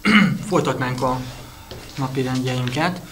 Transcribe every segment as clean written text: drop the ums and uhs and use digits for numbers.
Folytatnánk a napirendjeinket.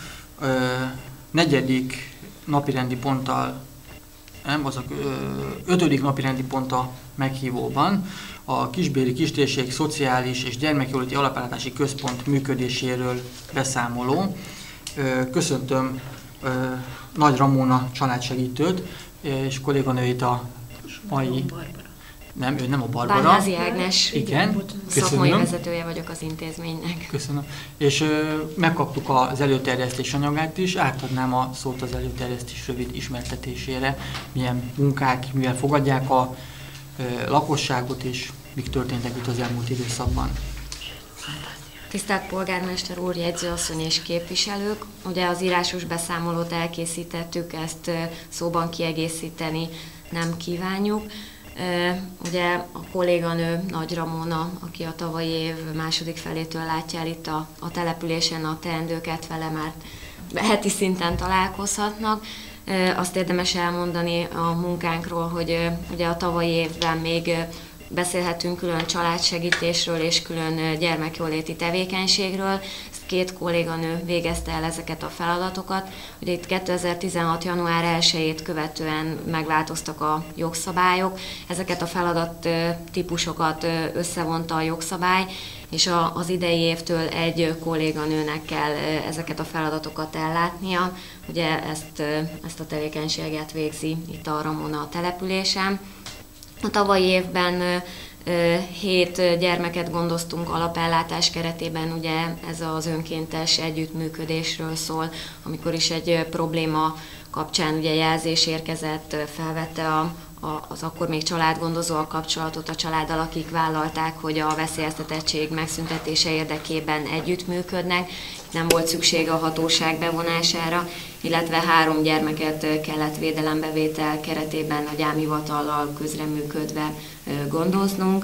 Negyedik napirendi ponttal, nem, az a 5. napirendi pont a meghívóban a Kisbéri Kistérség Szociális és Gyermekjóléti Alapellátási Központ működéséről beszámoló. Köszöntöm Nagy Ramona családsegítőt és kolléganőit a mai... Nem, ő nem a Barbara. Bányházi Ágnes. Igen, szakmai vezetője vagyok az intézménynek. Köszönöm. És megkaptuk az előterjesztés anyagát is, átadnám a szót az előterjesztés rövid ismertetésére, milyen munkák, mivel fogadják a lakosságot, és mik történtek itt az elmúlt időszakban. Tisztelt polgármester úr, jegyzőasszony és képviselők! Ugye az írásos beszámolót elkészítettük, ezt szóban kiegészíteni nem kívánjuk. Ugye a kolléganő Nagy Ramona, aki a tavalyi év második felétől látja el itt a településen a teendőket, vele már heti szinten találkozhatnak. Azt érdemes elmondani a munkánkról, hogy ugye a tavalyi évben még beszélhetünk külön családsegítésről és külön gyermekjóléti tevékenységről. Ezt 2 kolléganő végezte el ezeket a feladatokat. Ugye itt 2016. január 1-ét követően megváltoztak a jogszabályok. Ezeket a feladat típusokat összevonta a jogszabály, és az idei évtől egy kolléganőnek kell ezeket a feladatokat ellátnia. Ugye ezt a tevékenységet végzi itt a Ramona településen. A tavalyi évben 7 gyermeket gondoztunk alapellátás keretében, ugye ez az önkéntes együttműködésről szól, amikor is egy probléma kapcsán ugye jelzés érkezett, felvette az akkor még családgondozó a kapcsolatot a családdal, akik vállalták, hogy a veszélyeztetettség megszüntetése érdekében együttműködnek. Nem volt szükség a hatóság bevonására, illetve 3 gyermeket kellett védelembevétel keretében a gyámhivatallal közreműködve gondoznunk.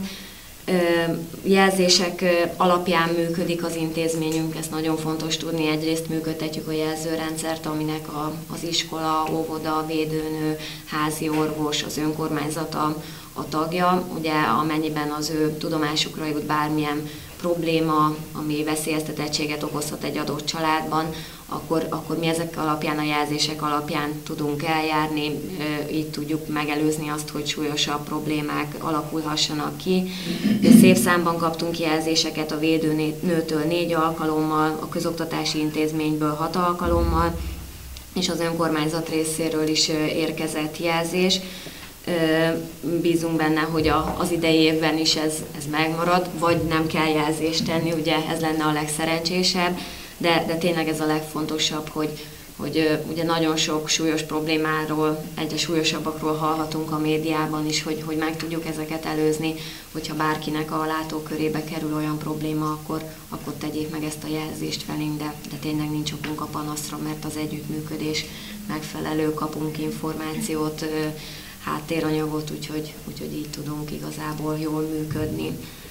Jelzések alapján működik az intézményünk, ezt nagyon fontos tudni. Egyrészt működtetjük a jelzőrendszert, aminek az iskola, óvoda, védőnő, házi orvos, az önkormányzat a tagja. Ugye amennyiben az ő tudomásukra jut bármilyen probléma, ami veszélyeztetettséget okozhat egy adott családban, akkor mi ezek alapján, a jelzések alapján tudunk eljárni, így tudjuk megelőzni azt, hogy súlyosabb problémák alakulhassanak ki. Szép számban kaptunk jelzéseket a védőnőtől 4 alkalommal, a közoktatási intézményből 6 alkalommal, és az önkormányzat részéről is érkezett jelzés. Bízunk benne, hogy az idei évben is ez megmarad, vagy nem kell jelzést tenni, ugye ez lenne a legszerencsésebb, de tényleg ez a legfontosabb, hogy ugye nagyon sok súlyos problémáról, egyre súlyosabbakról hallhatunk a médiában is, hogy meg tudjuk ezeket előzni, hogyha bárkinek a látókörébe kerül olyan probléma, akkor tegyék meg ezt a jelzést felénk, de tényleg nincs okunk a panaszra, mert az együttműködés megfelelő, kapunk információt, háttéranyagot, úgyhogy így tudunk igazából jól működni.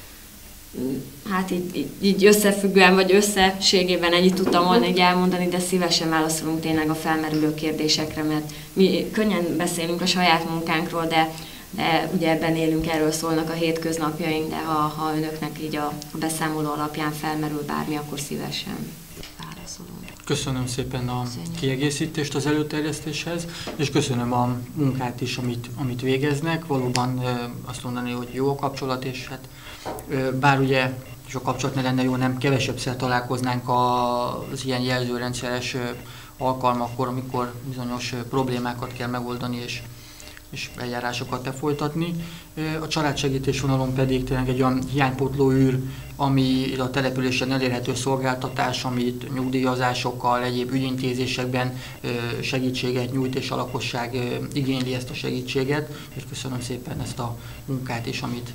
Hát így összefüggően, vagy összességében ennyit tudtam volna így elmondani, de szívesen válaszolunk tényleg a felmerülő kérdésekre, mert mi könnyen beszélünk a saját munkánkról, de ugye ebben élünk, erről szólnak a hétköznapjaink, de ha önöknek így a beszámoló alapján felmerül bármi, akkor szívesen válaszolunk. Köszönöm szépen a kiegészítést az előterjesztéshez, és köszönöm a munkát is, amit végeznek. Valóban azt mondani, hogy jó a kapcsolat, és hát bár ugye és a kapcsolat ne lenne jó, nem kevesebbszer találkoznánk az ilyen jelzőrendszeres alkalmakkor, amikor bizonyos problémákat kell megoldani, és eljárásokat lefolytatni. A családsegítés vonalon pedig tényleg egy olyan hiánypótló űr, ami a településen elérhető szolgáltatás, amit nyugdíjazásokkal, egyéb ügyintézésekben segítséget nyújt, és a lakosság igényli ezt a segítséget. És köszönöm szépen ezt a munkát is, amit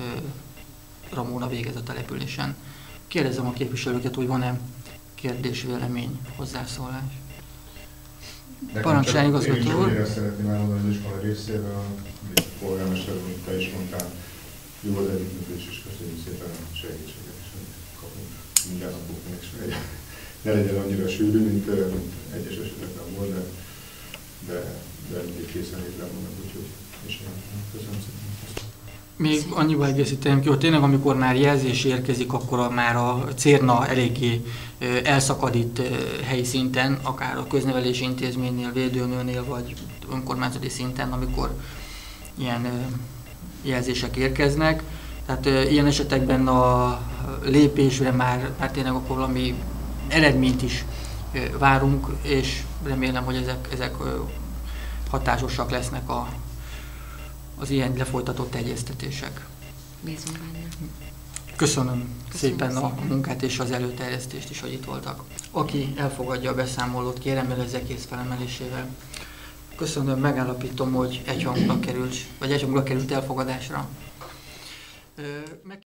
Ramona végez a településen. Kérdezem a képviselőket, hogy van-e kérdés, vélemény, hozzászólás. Parancsoljon, igazgató úr! Én is szeretném elmondani az iskola részéről, amit polgármester úr, te is mondtál, jó az együttműködés, és köszönjük szépen a segítséget, és kapunk mindjárt napoknak, és ne legyen annyira sűrű, mint egyes esetekben volt, de mindig készen létre vannak, úgyhogy köszönöm szépen. Még annyival egészíteném ki, hogy tényleg amikor már jelzés érkezik, akkor már a cérna eléggé elszakadít helyi szinten, akár a köznevelési intézménynél, védőnőnél, vagy önkormányzati szinten, amikor ilyen jelzések érkeznek. Tehát ilyen esetekben a lépésre már tényleg akkor valami eredményt is várunk, és remélem, hogy ezek hatásosak lesznek az ilyen lefolytatott egyeztetések. Bízunk benne. Köszönöm szépen a munkát és az előterjesztést is, hogy itt voltak. Aki elfogadja a beszámolót, kérem jelezze kész felemelésével. Köszönöm, megállapítom, hogy egyhangúlag került elfogadásra.